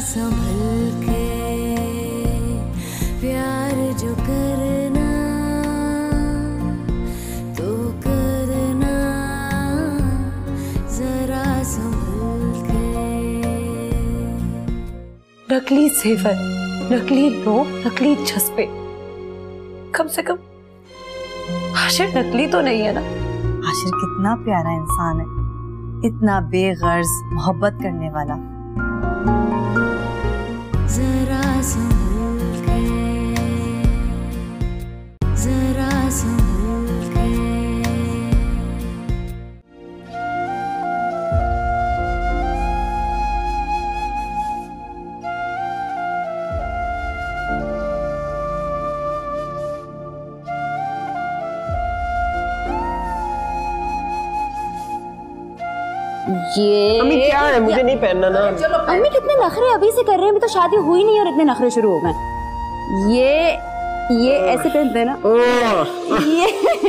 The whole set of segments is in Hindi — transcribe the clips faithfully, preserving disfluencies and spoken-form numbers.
संभल के प्यार जो करना तो करना जरा संभल के। नकली सेवर, नकली लोग, नकली जज्बे, कम से कम आशिर नकली तो नहीं है ना। आशिर कितना प्यारा इंसान है, इतना बेगर्ज मोहब्बत करने वाला। जरा संभल के, जरा संभल के। ये अम्मी क्या है, मुझे नहीं पहनना ना। अम्मी कितने नखरे अभी से कर रहे हैं, अभी तो शादी हुई नहीं और इतने नखरे शुरू हो गए। ये ये ऐसे पहनते हैं ना, ये,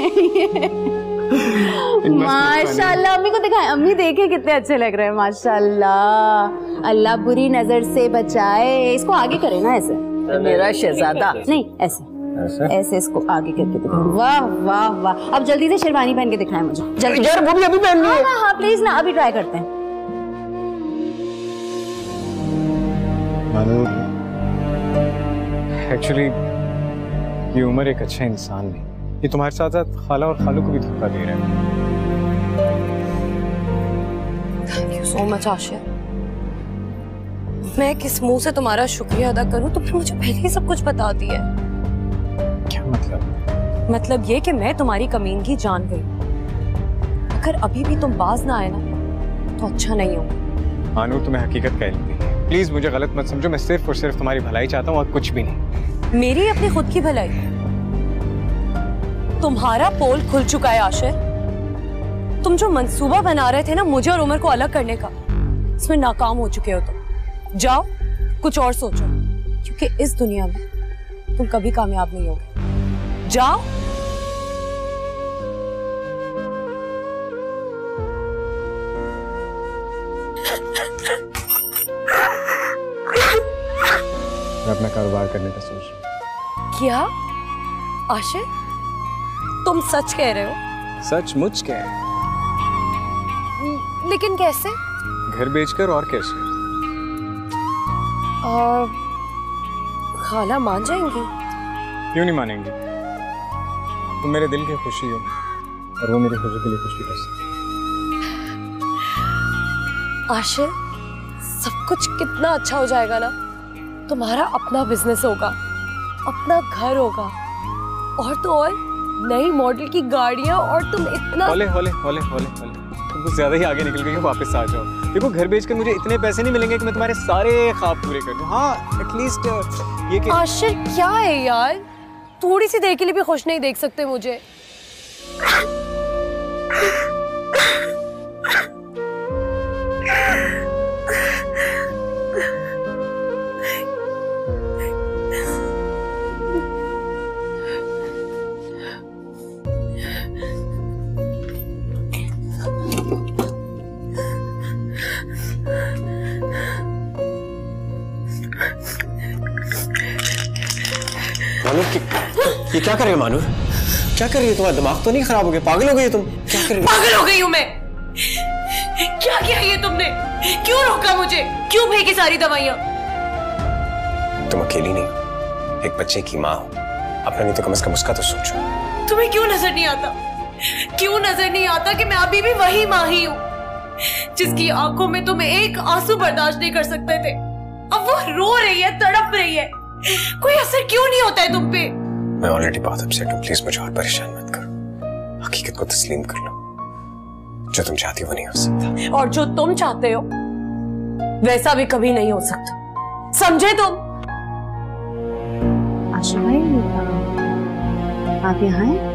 ये। माशाल्लाह अम्मी को दिखाएं, अम्मी देखे कितने अच्छे लग रहे हैं माशाल्लाह। अल्लाह बुरी नजर से बचाए। इसको आगे करे ना ऐसे, मेरा शहजादा। नहीं ऐसे ऐसे, ऐसे इसको आगे करके दिखाएं। वाह वाह वाह। अब जल्दी से शेरवानी पहन के दिखाएं मुझे जल्दी। यार वो भी अभी पहननी है। हाँ हाँ प्लीज ना, अभी ट्राई करते हैं। एक्चुअली ये उमर एक अच्छा इंसान नहीं, ये तुम्हारे साथ साथ खाला और खालू को भी धोखा दे रहा है। Thank you so much Ashir. मैं किस मुंह से तुम्हारा शुक्रिया अदा करूं, तुमने मुझे पहले ही सब कुछ बता दिया है। क्या मतलब? मतलब ये कि मैं तुम्हारी कमीनगी जान गई। अगर अभी भी तुम बाज ना आए ना तो अच्छा नहीं होगा। मानू तुम्हें हकीकत कह लूंगी, प्लीज मुझे गलत मत समझो, मैं सिर्फ और सिर्फ तुम्हारी भलाई चाहता हूँ और कुछ भी नहीं। मेरी अपनी खुद की भलाई? तुम्हारा पोल खुल चुका है आशिर। तुम जो मंसूबा बना रहे थे ना मुझे और उमर को अलग करने का, इसमें नाकाम हो चुके हो तुम। जाओ कुछ और सोचो, क्योंकि इस दुनिया में तुम कभी कामयाब नहीं होगे। जाओ। मैं अपना कारोबार करने का सोच रहा हूँ। क्या आशिर, तुम सच कह रहे हो? सचमुच कह रहे हैं। लेकिन कैसे? घर बेचकर और कैसे? आ, खाला मान जाएंगी? क्यों नहीं मानेंगी? तुम मेरे दिल की खुशी हो और वो मेरी खुशी के लिए कुछ भी कर सकती है। आशिर सब कुछ कितना अच्छा हो जाएगा ना। तुम्हारा अपना बिजनेस होगा, अपना घर होगा, और तो और नई मॉडल की गाड़ियां, और तुम इतना होले होले होले होले होले तुम कुछ ज्यादा ही आगे निकल गई हो, वापस आ जाओ। देखो घर बेचकर मुझे इतने पैसे नहीं मिलेंगे कि मैं तुम्हारे सारे ख्वाब पूरे कर दूं। हाँ एटलीस्ट ये कि... आशिर क्या है यार, थोड़ी सी देर के लिए भी खुश नहीं देख सकते मुझे? मानू ये क्या कर रही हो? मानू क्या कर रही हो? तुम्हारा दिमाग तो नहीं खराब हो गया? पागल हो गई तुम? क्या कर रही हो? पागल हो गई हूँ मैं। क्या किया ये तुमने? क्यों रोका मुझे? क्यों फेंकी सारी दवाइयाँ? तुम अकेली नहीं हो, एक बच्चे की माँ हो, अपना नहीं तो कम से कम उसका तो सोचो। तुम्हें क्यों नजर नहीं आता? क्यों नजर नहीं आता कि मैं अभी भी वही माँ ही हूँ जिसकी आंखों में तुम एक आंसू बर्दाश्त नहीं कर सकते थे? अब वो रो रही है, तड़प रही है, कोई असर क्यों नहीं होता है तुम पे? मैं ऑलरेडी बहुत अपसेट हूँ, प्लीज मुझे और परेशान मत करो। हकीकत को तस्लीम कर लो, जो तुम चाहती हो वो नहीं हो सकता। और जो तुम चाहते हो वैसा भी कभी नहीं हो सकता, समझे तुम? आशा भाई आप यहाँ हैं?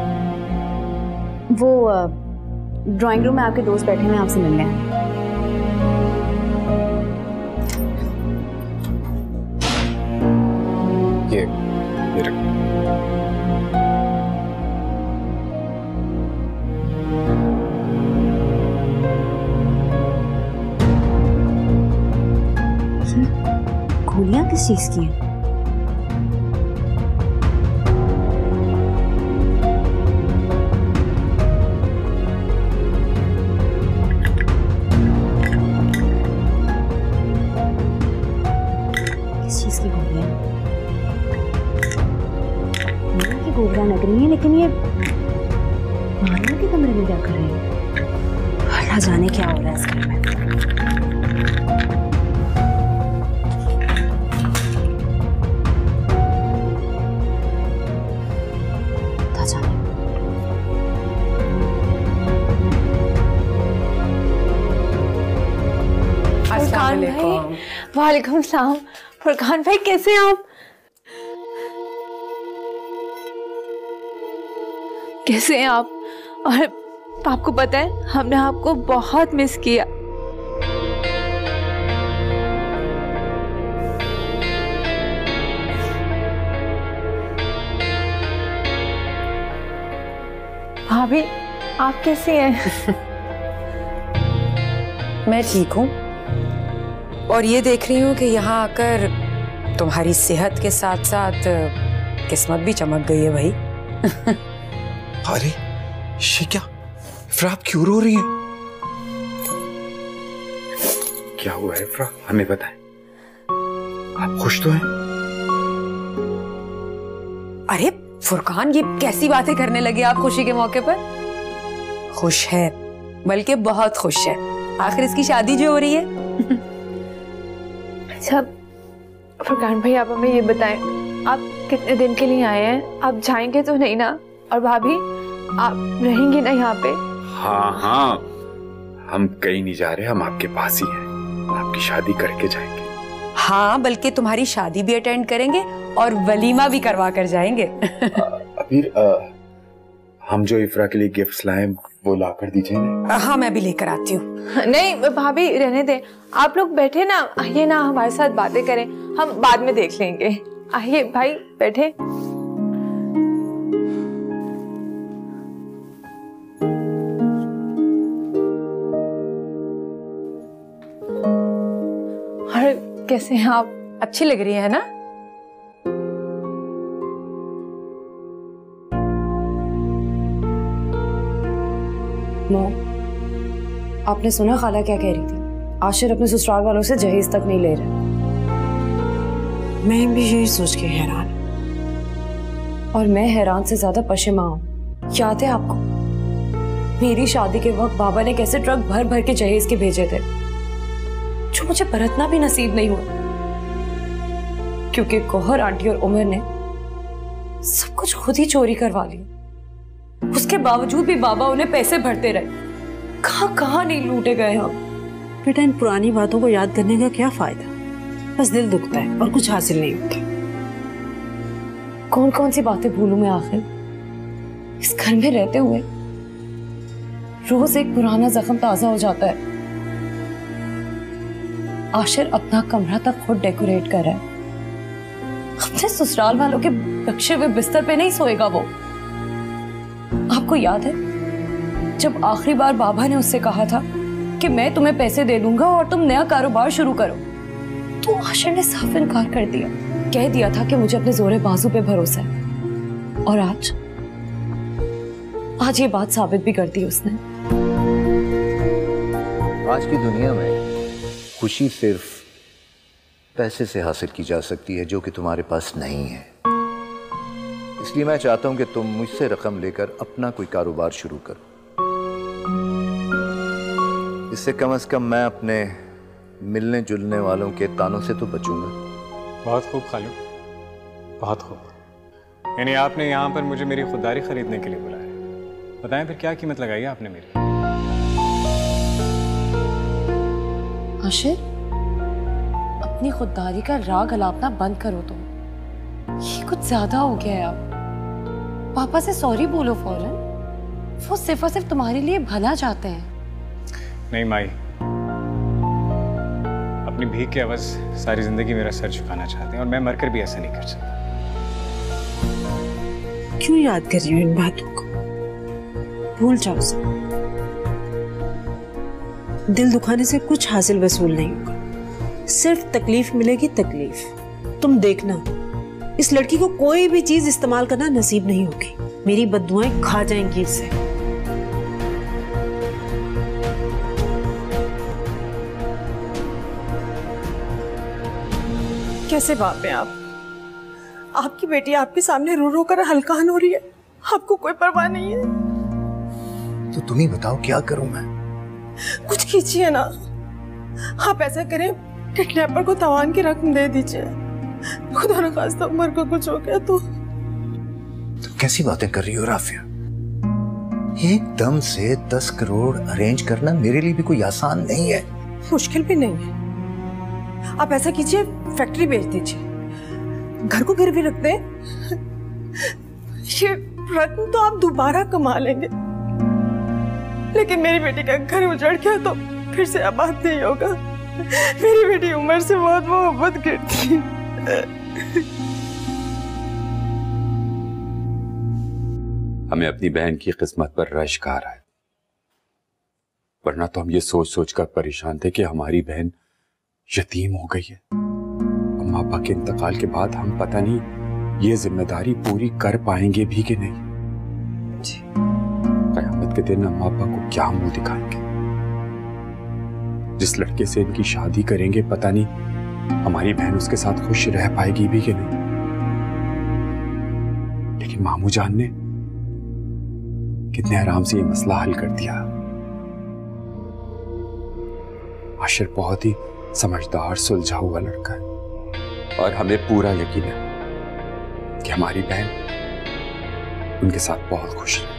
वो ड्राइंग रूम में आपके दोस्त बैठे हैं, आपसे मिलने हैं। ये ये रख। गोलियां किस चीज की हैं? किस चीज की गोलियां? गोलियां की गोलियां लग रही हैं, लेकिन ये मारिया के कमरे में क्या कर रही है? अल्लाह जाने क्या हो रहा है इस घर में। वालेकुम सलाम। फुरकान भाई कैसे हैं आप? कैसे हैं आप? और आपको पता है हमने आपको बहुत मिस किया। भाभी आप कैसी हैं? मैं ठीक हूँ और ये देख रही हूँ कि यहाँ आकर तुम्हारी सेहत के साथ साथ किस्मत भी चमक गई है भाई। अरे ये क्या? इफ्रा आप क्यों रो रही है? क्या हुआ है इफ्रा? हमें बताएं। आप खुश तो हैं? अरे फुरकान, ये कैसी बातें करने लगे आप खुशी के मौके पर? खुश है, बल्कि बहुत खुश है। आखिर इसकी शादी जो हो रही है। अच्छा फुरकान भाई, आप हमें ये बताएं, आप कितने दिन के लिए आए हैं? आप जाएंगे तो नहीं ना? और भाभी आप रहेंगी ना यहाँ पे? हाँ हाँ, हम कहीं नहीं जा रहे, हम आपके पास ही हैं। आपकी शादी करके जाएंगे। हाँ, बल्कि तुम्हारी शादी भी अटेंड करेंगे और वलीमा भी करवा कर जाएंगे। अबीर, हम जो इफ्रा के लिए गिफ्ट्स लाए वो ला कर दीजिए ना। हाँ, मैं भी लेकर आती हूँ। नहीं भाभी रहने दें, आप लोग बैठे ना, आइए ना हमारे साथ बातें करें, हम बाद में देख लेंगे। आइए भाई बैठे। और कैसे हैं आप? अच्छी लग रही है ना? मॉम, आपने सुना खाला क्या कह रही थी? आशिर अपने ससुराल वालों से जहेज तक नहीं ले रहे। मैं भी यही सोच के हैरान, और मैं हैरान से ज्यादा पशेमा हूँ। याद है आपको मेरी शादी के वक्त बाबा ने कैसे ट्रक भर भर के जहेज के भेजे थे, जो मुझे बरतना भी नसीब नहीं हुआ, क्योंकि कोहर आंटी और उमर ने सब कुछ खुद ही चोरी करवा लिया। उसके बावजूद भी बाबा उन्हें पैसे भरते रहे। कहां कहां नहीं लूटे गए हम। बेटा, इन पुरानी बातों को याद करने का क्या फायदा? बस दिल दुखता है और कुछ हासिल नहीं होता। कौन कौन सी बातें भूलूं मैं आखिर? इस घर में रहते हुए रोज एक पुराना जख्म ताजा हो जाता है। आशिर अपना कमरा तक खुद डेकोरेट कर रहा है। अपने ससुराल वालों के बख्शे हुए बिस्तर पे नहीं सोएगा वो। आपको याद है जब आखिरी बार बाबा ने उससे कहा था कि मैं तुम्हें पैसे दे दूंगा और तुम नया कारोबार शुरू करो, तो आशिर ने साफ इनकार कर दिया। कह दिया था कि मुझे अपने जोरे बाजू पे भरोसा है। और आज आज ये बात साबित भी कर दी उसने। आज की दुनिया में खुशी सिर्फ पैसे से हासिल की जा सकती है, जो कि तुम्हारे पास नहीं है। इसलिए मैं चाहता हूं कि तुम मुझसे रकम लेकर अपना कोई कारोबार शुरू करो। इससे कम से कम मैं अपने मिलने जुलने वालों के तानों से तो बचूंगा। बहुत खूब खालू, बहुत खूब। यानी आपने यहाँ पर मुझे मेरी खुददारी खरीदने के लिए बुलाया। बताएं फिर क्या कीमत लगाई आपने मेरी? आशिर, अपनी खुददारी का राग अलापना बंद करो तुम। ये कुछ ज्यादा हो गया है। आप पापा से सॉरी बोलो फौरन। वो सिर्फ और सिर्फ तुम्हारे लिए भला चाहते हैं। नहीं माई, अपनी भीख के एवज सारी जिंदगी मेरा सर झुकाना चाहते हैं और मैं मरकर भी ऐसा नहीं कर सकता। क्यों याद कर रही हो इन बातों को? भूल जाओ सब। दिल दुखाने से कुछ हासिल वसूल नहीं होगा। सिर्फ तकलीफ मिलेगी, तकलीफ। तुम देखना, इस लड़की को कोई भी चीज इस्तेमाल करना नसीब नहीं होगी। मेरी बद्दुआएं खा जाएंगी इसे। कैसे बाप हैं आप? आपकी बेटी आपके सामने रो रो कर हलकान हो रही है, आपको कोई परवाह नहीं है। तो तुम ही बताओ क्या करूं मैं? कुछ कीजिए ना। आप ऐसा करें, किडनैपर को तवान की रकम दे दीजिए। खुदा न खास्ता उमर को कुछ हो गया तो। तुम कैसी बातें कर रही हो राफिया? एकदम से दस करोड़ अरेंज करना मेरे लिए भी कोई आसान नहीं है। मुश्किल भी नहीं है। आप ऐसा कीजिए, फैक्ट्री बेच दीजिए, घर को गिरवी रख दें। ये रकम तो आप दोबारा कमा लेंगे, लेकिन मेरी बेटी का घर उजड़ गया तो फिर से आबाद नहीं होगा। मेरी बेटी उम्र से बहुत मोहब्बत करती है। हमें अपनी बहन की किस्मत पर रश्क आ रहा है, वरना तो हम ये सोच सोच कर परेशान थे कि हमारी बहन यतीम हो गई है। अम्मा पापा के इंतकाल के बाद हम पता नहीं ये जिम्मेदारी पूरी कर पाएंगे भी कि नहीं। जी। कयामत के दिन अम्मा पापा को क्या मुंह दिखाएंगे? जिस लड़के से इनकी शादी करेंगे पता नहीं हमारी बहन उसके साथ खुश रह पाएगी भी कि नहीं। लेकिन मामू जान ने कितने आराम से ये मसला हल कर दिया। आशिर बहुत ही समझदार सुलझा हुआ लड़का है और हमें पूरा यकीन है कि हमारी बहन उनके साथ बहुत खुश है।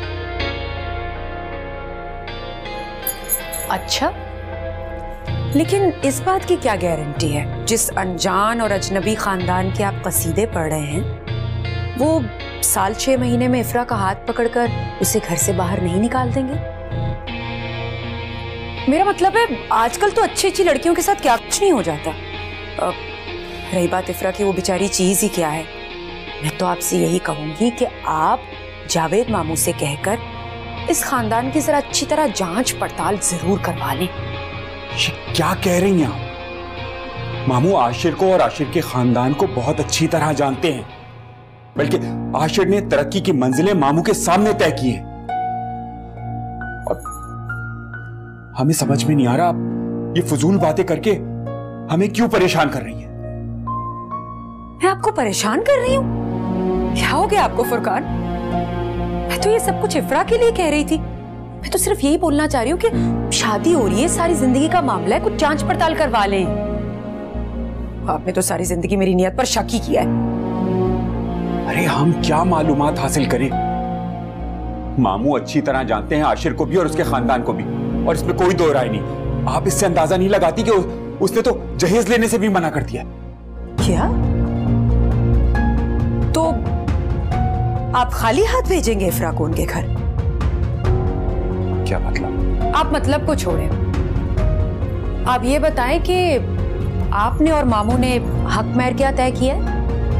अच्छा, लेकिन इस बात की क्या गारंटी है जिस अनजान और अजनबी खानदान के आप कसीदे पढ़ रहे हैं वो साल छह महीने में इफ्रा का हाथ पकड़कर उसे घर से बाहर नहीं निकाल देंगे? मेरा मतलब है आजकल तो अच्छी अच्छी लड़कियों के साथ क्या कुछ नहीं हो जाता। अब रही बात इफ्रा की, वो बेचारी चीज ही क्या है। मैं तो आपसे यही कहूंगी कि आप जावेद मामू से कहकर इस खानदान की जरा अच्छी तरह जांच पड़ताल जरूर करवा लें। ये क्या कह रही हैं आप? मामू आशिर को और आशिर के खानदान को बहुत अच्छी तरह जानते हैं, बल्कि आशिर ने तरक्की की मंजिलें मामू के सामने तय की हैं। और हमें समझ में नहीं आ रहा आप ये फजूल बातें करके हमें क्यों परेशान कर रही हैं? मैं आपको परेशान कर रही हूँ? क्या हो गया आपको फुरकान? मैं तो ये सब कुछ इफ्रा के लिए कह रही थी। मैं तो सिर्फ यही बोलना चाह रही हूँ कि शादी हो रही है, सारी जिंदगी का मामला है, कुछ जांच पड़ताल करवा लें। आपने तो सारी जिंदगी मेरी नियत पर शक ही किया है। अरे हम क्या मालूमात हासिल करें? मामू अच्छी तरह जानते हैं आशिर को भी और उसके खानदान को भी, और इसमें कोई दो राय नहीं। आप इससे अंदाजा नहीं लगाती कि उसने तो जहेज लेने से भी मना कर दिया। क्या? तो आप खाली हाथ भेजेंगे इफ्रा को उनके घर? क्या मतलब? आप मतलब को छोड़ें, आप ये बताएं कि आपने और मामू ने हक महर क्या तय किया है?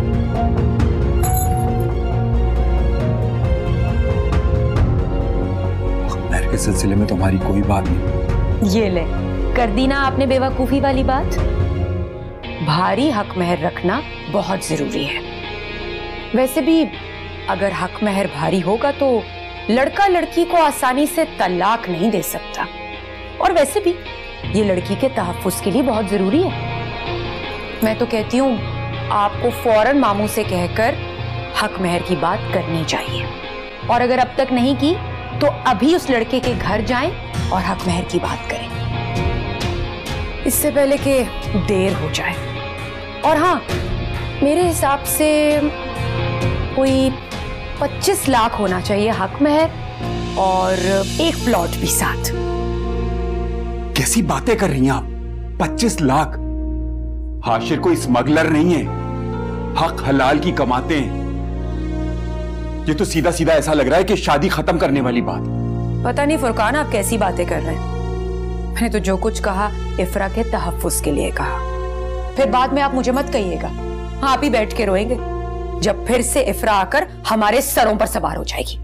हक महर के सिलसिले में तो हमारी कोई बात नहीं। ये ले, कर दी ना आपने बेवकूफी वाली बात। भारी हक महर रखना बहुत जरूरी है। वैसे भी अगर हक महर भारी होगा तो लड़का लड़की को आसानी से तलाक नहीं दे सकता, और वैसे भी ये लड़की के तहफ्फुज के लिए बहुत जरूरी है। मैं तो कहती हूँ आपको फौरन मामू से कहकर हक महर की बात करनी चाहिए, और अगर अब तक नहीं की तो अभी उस लड़के के घर जाएं और हक महर की बात करें, इससे पहले कि देर हो जाए। और हाँ, मेरे हिसाब से कोई पच्चीस लाख होना चाहिए हक महर, और एक प्लॉट भी साथ। कैसी बातें कर रही हैं आप? पच्चीस लाख? आशिर कोई स्मगलर नहीं है, हक हलाल की कमाते हैं। ये तो सीधा सीधा ऐसा लग रहा है कि शादी खत्म करने वाली बात। पता नहीं फुरकान आप कैसी बातें कर रहे हैं। मैंने तो जो कुछ कहा इफ्रा के तहफ्फुज के लिए कहा। फिर बाद में आप मुझे मत कहिएगा, आप ही बैठ के रोएंगे जब फिर से इफ्रा आकर हमारे सरों पर सवार हो जाएगी।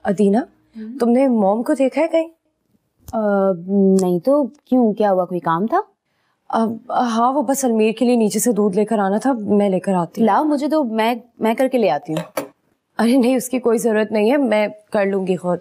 अदीना, तुमने मॉम को देखा है कहीं? आ, नहीं तो क्यों, क्या हुआ, कोई काम था? आ, हाँ, वो बस अलमीर के लिए नीचे से दूध लेकर आना था, मैं लेकर आती हूँ। लाओ मुझे तो, मैं मैं करके ले आती हूँ। अरे नहीं, उसकी कोई जरूरत नहीं है, मैं कर लूंगी खुद।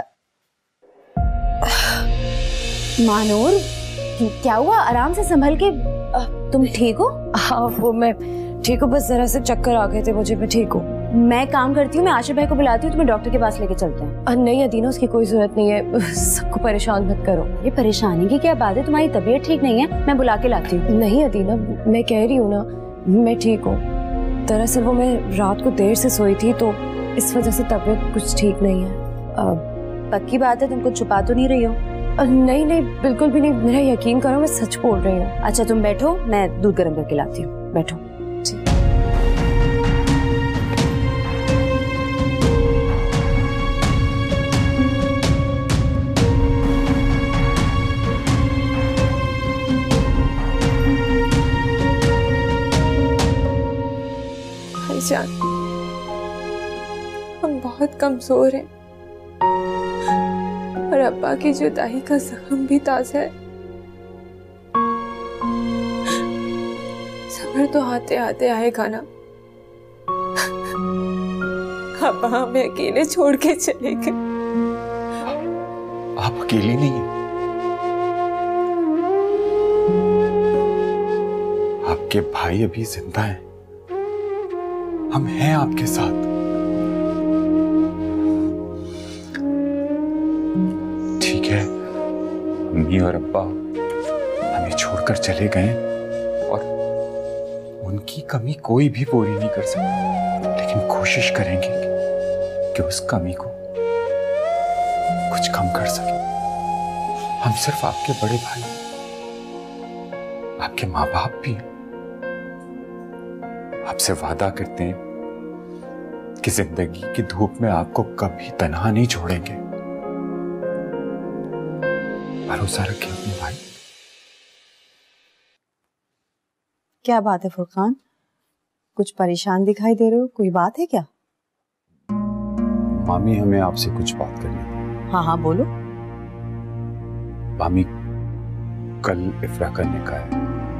मानूर, क्या हुआ? आराम से संभल के। तुम ठीक हो? हाँ वो मैं ठीक हूँ, बस जरा से चक्कर आ गए थे मुझे, मैं ठीक हूँ। मैं काम करती हूँ, मैं आशिफ भाई को बुलाती हूँ, तुम्हें डॉक्टर के पास लेके चलते हैं। नहीं अदीना, उसकी कोई जरूरत नहीं है, सबको परेशान मत करो। ये परेशानी की क्या बात है, तुम्हारी तबीयत ठीक नहीं है, मैं बुला के लाती हूँ। नहीं अदीना, मैं कह रही हूँ ना, मैं ठीक हूँ। दरअसल वो मैं रात को देर से सोई थी तो इस वजह से तबीयत कुछ ठीक नहीं है। पक्की बात है, तुम कुछ छुपा तो नहीं रही हो? नहीं नहीं, बिल्कुल भी नहीं, मेरा यकीन करो, मैं सच बोल रही हूँ। अच्छा तुम बैठो, मैं दूध गर्म करके लाती हूँ, बैठो। जी। भाईजान, हम बहुत कमजोर हैं और अब्बा की जुदाई का जख्म भी ताजा है। सब्र तो आते आते आएगा ना। अब्बा हमें अकेले छोड़ के चले गए। आप अकेली नहीं हैं, आपके भाई अभी जिंदा हैं, हम हैं आपके साथ। ठीक है, अम्मी और अब्बा हमें छोड़कर चले गए और उनकी कमी कोई भी पूरी नहीं कर सकता, लेकिन कोशिश करेंगे कि उस कमी को कुछ कम कर सके। हम सिर्फ आपके बड़े भाई, आपके माँ बाप भी हैं। आपसे वादा करते हैं कि जिंदगी की धूप में आपको कभी तन्हा नहीं छोड़ेंगे। भरोसा रखें अपने भाई। क्या बात है फुरकान, कुछ परेशान दिखाई दे रहे हो, कोई बात है क्या? मामी, हमें आपसे कुछ बात करनी है। हाँ हाँ बोलो। मामी, कल इफ्रा का निकाह है।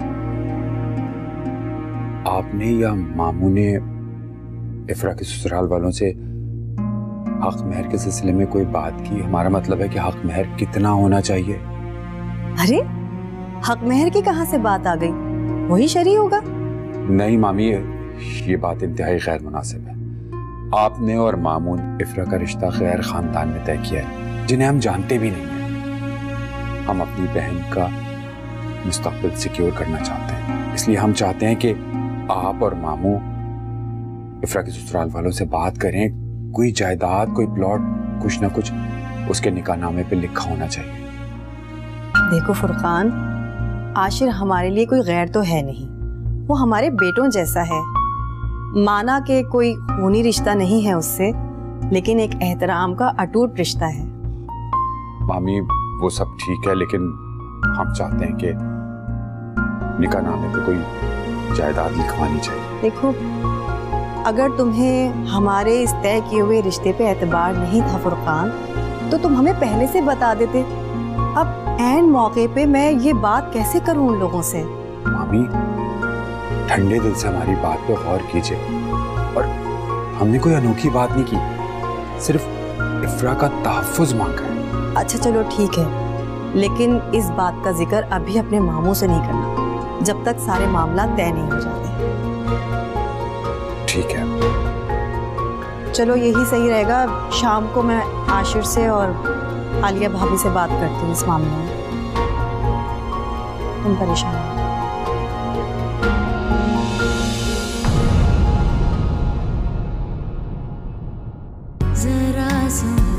आपने या मामू ने इफ्रा के ससुराल वालों से हक महर के सिलसिले में कोई बात की? हमारा मतलब है कि हक महर कितना होना चाहिए। अरे हक महर की कहां से बात आ गई, वही शरी होगा। नहीं मामी, ये बात इंतहाई गैर मुनासिब है। आपने और मामून इफ्रा का रिश्ता गैर खानदान में तय किया है, जिन्हें हम जानते भी नहीं हैं। हम अपनी बहन का मुस्तकबिल सिक्योर करना चाहते हैं, इसलिए हम चाहते हैं कि आप और मामू इफ्रा के ससुराल वालों से बात करें। कोई जायदाद, कोई प्लॉट, कुछ ना कुछ उसके निकाहनामे पे लिखा होना चाहिए। देखो फुरकान, आशिर हमारे लिए कोई गैर तो है नहीं, वो हमारे बेटों जैसा है। माना कि कोई खूनी रिश्ता नहीं है उससे, लेकिन एक एहतराम का अटूट रिश्ता है। मामी वो सब ठीक है, लेकिन हम चाहते हैं कि निकाहनामे पे कोई जायदाद लिखवानी चाहिए। देखो, अगर तुम्हें हमारे इस तय किए हुए रिश्ते पे एतबार नहीं था फुरकान, तो तुम हमें पहले से बता देते। अब ऐन मौके पे मैं ये बात कैसे करूं उन लोगों से? मामी, ठंडे दिल से हमारी बात पे गौर कीजिए। और हमने कोई अनोखी बात नहीं की, सिर्फ इफ्रा का तहफ्फुज मांगा है। अच्छा चलो ठीक है, लेकिन इस बात का जिक्र अभी अपने मामू से नहीं करना, जब तक सारे मामला तय नहीं हो जाते। ठीक है, चलो यही सही रहेगा। शाम को मैं आशिर से और आलिया भाभी से बात करती हूँ इस मामले में। तुम परेशान हो। जरा संभल